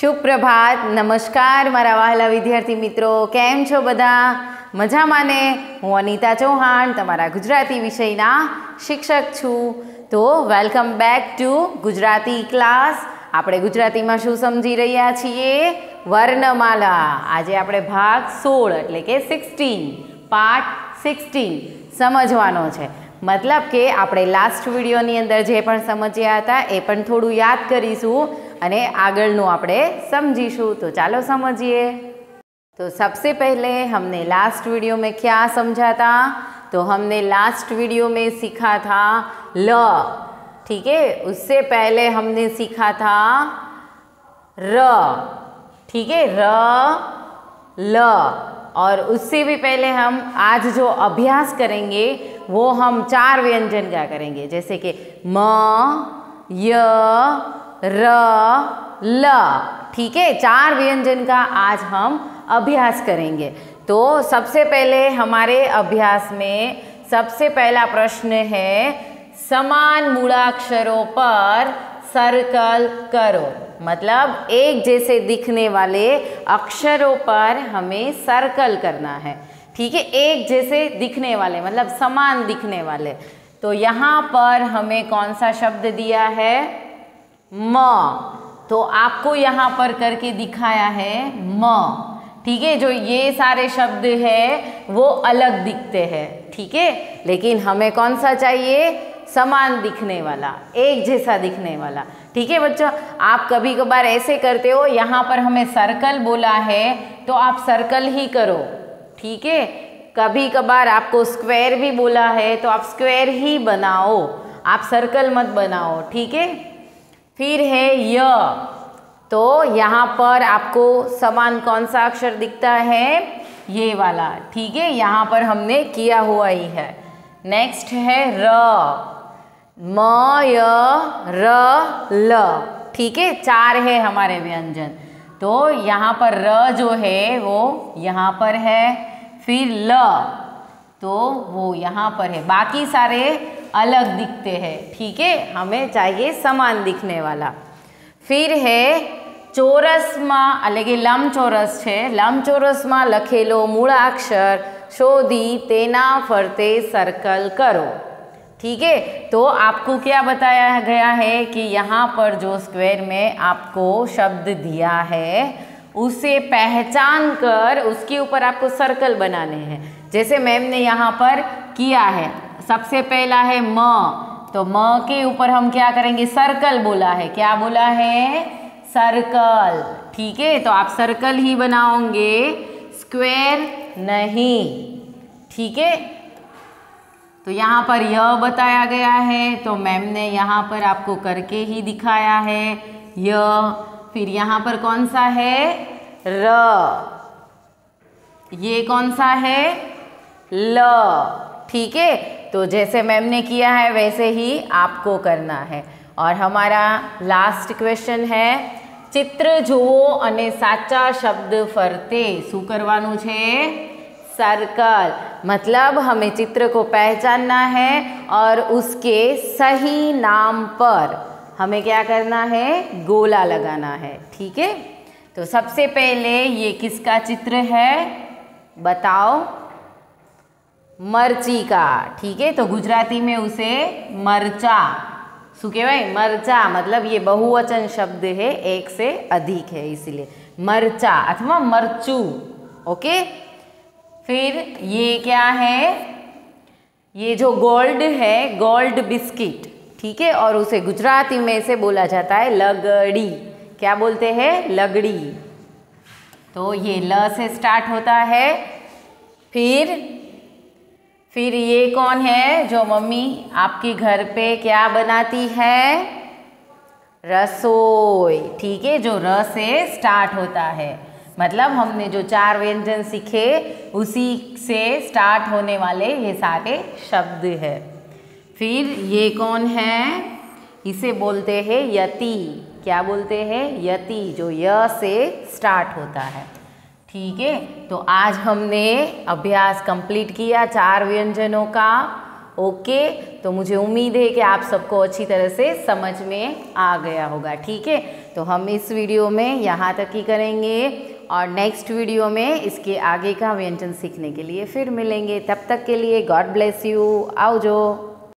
સુપ્રભાત નમસ્કાર મારા વહાલા વિદ્યાર્થી મિત્રો, કેમ છો બધા? મજામાં ને? હું અનિતા ચૌહાણ તમારા ગુજરાતી વિષયના શિક્ષક છું. તો welcome back to Gujarati class. આપણે ગુજરાતીમાં શું સમજી રહ્યા છીએ? વર્ણમાલા. આજે આપણે ભાગ 16 એટલે કે 16 પાર્ટ 16 સમજવાનો છે. मतलब કે આપણે લાસ્ટ વિડીયોની અંદર જે પણ સમજ્યા હતા એ પણ થોડું યાદ કરીશું અને આગળનું આપણે समझीशू. तो चलो समझिए. तो सबसे पहले हमने लास्ट वीडियो में क्या समझा था? तो हमने लास्ट वीडियो में सीखा था ल, ठीक है. उससे पहले हमने सीखा था र, ठीक है, र ल. और उससे भी पहले हम आज जो अभ्यास करेंगे वो हम 4 व्यंजन का करेंगे, जैसे कि म, य, र, ल, ठीक है. 4 व्यंजन का आज हम अभ्यास करेंगे. तो सबसे पहले हमारे अभ्यास में सबसे पहला प्रश्न है समान मूलाक्षरों पर सर्कल करो. मतलब एक जैसे दिखने वाले अक्षरों पर हमें सर्कल करना है, ठीक है. एक जैसे दिखने वाले मतलब समान दिखने वाले. तो यहाँ पर हमें कौन सा शब्द दिया है? म. तो आपको यहाँ पर करके दिखाया है म, ठीक है. जो ये सारे शब्द है वो अलग दिखते हैं, ठीक है. लेकिन हमें कौन सा चाहिए? समान दिखने वाला, एक जैसा दिखने वाला, ठीक है बच्चों. आप कभी कभार ऐसे करते हो, यहाँ पर हमें सर्कल बोला है तो आप सर्कल ही करो, ठीक है. कभी कभार आपको स्क्वायर भी बोला है तो आप स्क्वायर ही बनाओ, आप सर्कल मत बनाओ, ठीक है. फिर है य. तो यहाँ पर आपको समान कौन सा अक्षर दिखता है? ये वाला, ठीक है. यहाँ पर हमने किया हुआ ही है. नेक्स्ट है र. म, य, र, ल, ठीक है. 4 है हमारे व्यंजन. तो यहाँ पर र जो है वो यहाँ पर है, फिर ल तो वो यहाँ पर है. बाकी सारे अलग दिखते हैं, ठीक है. हमें चाहिए समान दिखने वाला. फिर है ચોરસમાં એટલે કે લંબચોરસ છે. લંબચોરસમાં લખેલો મૂળાક્ષર શોધી તેના ફરતે सर्कल करो, ठीक है. तो आपको क्या बताया गया है कि यहाँ पर जो स्क्वायर में आपको शब्द दिया है उसे पहचान कर उसके ऊपर आपको सर्कल बनाने हैं. जैसे मैम ने यहाँ पर किया है. सबसे पहला है म. तो म के ऊपर हम क्या करेंगे? सर्कल बोला है. क्या बोला है? सर्कल, ठीक है. तो आप सर्कल ही बनाओगे, स्क्वायर नहीं, ठीक है. तो यहाँ पर यह बताया गया है तो मैम ने यहाँ पर आपको करके ही दिखाया है यह. फिर यहाँ पर कौन सा है? र. ये कौन सा है? ल, ठीक है. तो जैसे मैम ने किया है वैसे ही आपको करना है. और हमारा लास्ट क्वेश्चन है चित्र जुओ अने साचा शब्द फरते शू करवानुं छे? सर्कल. मतलब हमें चित्र को पहचानना है और उसके सही नाम पर हमें क्या करना है? गोला लगाना है, ठीक है. तो सबसे पहले ये किसका चित्र है बताओ? मरची का, ठीक है. तो गुजराती में उसे मरचा शू कहवाय? मरचा. मतलब ये बहुवचन शब्द है, एक से अधिक है इसलिए मरचा अथवा मरचू, ओके. फिर ये क्या है? ये जो गोल्ड है, गोल्ड बिस्किट, ठीक है. और उसे गुजराती में से बोला जाता है लगड़ी. क्या बोलते हैं? लगड़ी. तो ये ल से स्टार्ट होता है. फिर ये कौन है जो मम्मी आपके घर पे क्या बनाती है? रसोई, ठीक है. जो र से स्टार्ट होता है. मतलब हमने जो 4 व्यंजन सीखे उसी से स्टार्ट होने वाले ये सारे शब्द है. फिर ये कौन है? इसे बोलते हैं यति. क्या बोलते हैं? यति. जो य से स्टार्ट होता है, ठीक है. तो आज हमने अभ्यास कंप्लीट किया 4 व्यंजनों का. ओके, तो मुझे उम्मीद है कि आप सबको अच्छी तरह से समझ में आ गया होगा। ठीक है, तो हम इस वीडियो में यहाँ तक ही करेंगे और नेक्स्ट वीडियो में इसके आगे का व्यंजन सीखने के लिए फिर मिलेंगे। तब तक के लिए गॉड ब्लेस यू। आओ जो।